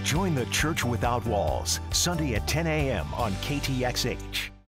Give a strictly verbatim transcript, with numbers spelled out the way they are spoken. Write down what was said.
Join the Church Without Walls, Sunday at ten a m on K T X H.